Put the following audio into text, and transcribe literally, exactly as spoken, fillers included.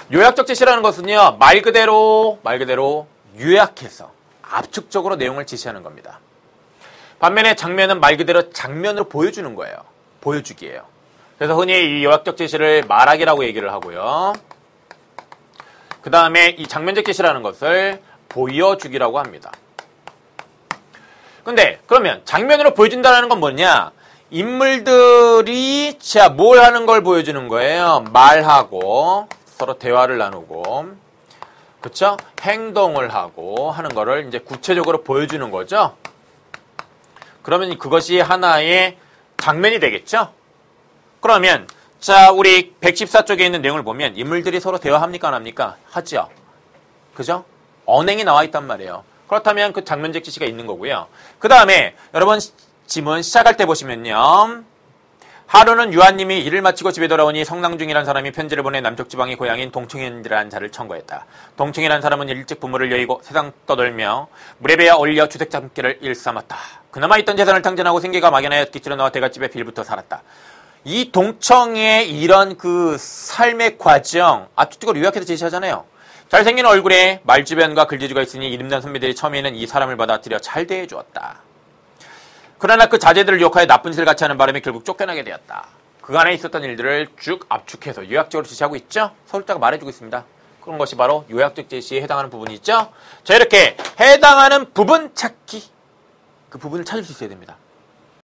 요약적 제시라는 것은요, 말 그대로, 말 그대로 요약해서 압축적으로 내용을 제시하는 겁니다. 반면에 장면은 말 그대로 장면으로 보여주는 거예요. 보여주기예요. 그래서 흔히 이 요약적 제시를 말하기라고 얘기를 하고요. 그 다음에 이 장면적 제시라는 것을 보여주기라고 합니다. 근데 그러면 장면으로 보여준다는 건 뭐냐? 인물들이 자, 뭘 하는 걸 보여주는 거예요. 말하고 서로 대화를 나누고 그쵸? 행동을 하고 하는 거를 이제 구체적으로 보여주는 거죠. 그러면 그것이 하나의 장면이 되겠죠? 그러면 자, 우리 백십사 쪽에 있는 내용을 보면 인물들이 서로 대화합니까? 안 합니까? 하죠. 그죠? 언행이 나와 있단 말이에요. 그렇다면 그 장면적 지시가 있는 거고요. 그 다음에 여러분 지문 시작할 때 보시면요. 하루는 유한님이 일을 마치고 집에 돌아오니 성낭중이라는 사람이 편지를 보내 남쪽 지방의 고향인 동청현이라는 자를 청구했다. 동청이라는 사람은 일찍 부모를 여의고 세상 떠돌며 물에 베어 올려 주택 잡기를 일삼았다. 그나마 있던 재산을 탕진하고 생계가 막연하여 기치로 나와 대갓집에 빌부터 살았다. 이 동청의 이런 그 삶의 과정 압축적으로 요약해서 제시하잖아요. 잘생긴 얼굴에 말주변과 글재주가 있으니 이름난 선배들이 처음에는 이 사람을 받아들여 잘 대해주었다. 그러나 그 자제들을 욕하여 나쁜 짓을 같이 하는 바람에 결국 쫓겨나게 되었다. 그간에 있었던 일들을 쭉 압축해서 요약적으로 제시하고 있죠. 서술자가 말해주고 있습니다. 그런 것이 바로 요약적 제시에 해당하는 부분이 있죠. 자, 이렇게 해당하는 부분 찾기, 그 부분을 찾을 수 있어야 됩니다.